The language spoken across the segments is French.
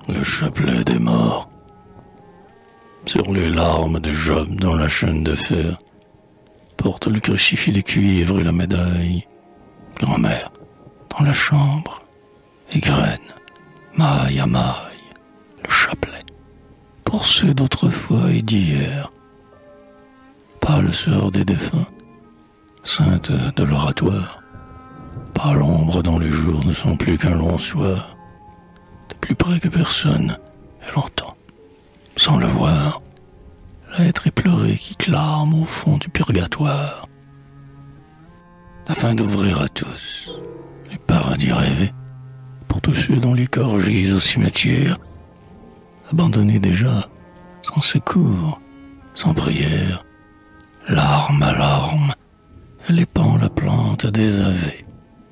le chapelet des morts. Sur les larmes de Job dans la chaîne de fer, porte le crucifix de cuivre et la médaille. Grand-mère, dans la chambre, égrène, maille à maille, le chapelet, pour ceux d'autrefois et d'hier. Pâle sœur des défunts, sainte de l'oratoire, pas l'ombre dont les jours ne sont plus qu'un long soir. De plus près que personne, elle entend, sans le voir, l'être éploré qui clame au fond du purgatoire. Afin d'ouvrir à tous les paradis rêvés, pour tous ceux dont les corps gisent au cimetière, abandonnés déjà, sans secours, sans prière, larme à larme, elle épand la plante des avés.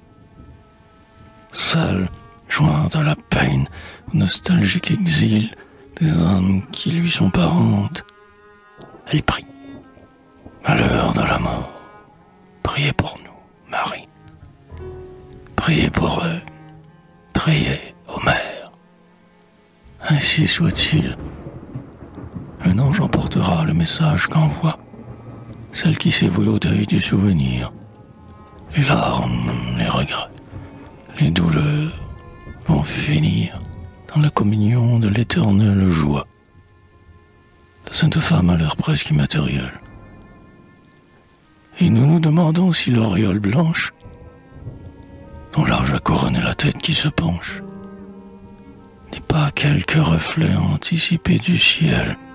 Seule, jointe à la peine, au nostalgique exil des âmes qui lui sont parentes, elle prie. À l'heure de la mort, priez pour nous, Marie. Priez pour eux, priez aux mères. Ainsi soit-il. Un ange emportera le message qu'envoie celle qui s'est vouée au deuil du souvenir. Les larmes, les regrets, les douleurs vont finir dans la communion de l'éternelle joie. La sainte femme a l'air presque immatérielle. Et nous nous demandons si l'auréole blanche, dont l'arge a couronné la tête qui se penche, n'est pas quelque reflet anticipé du ciel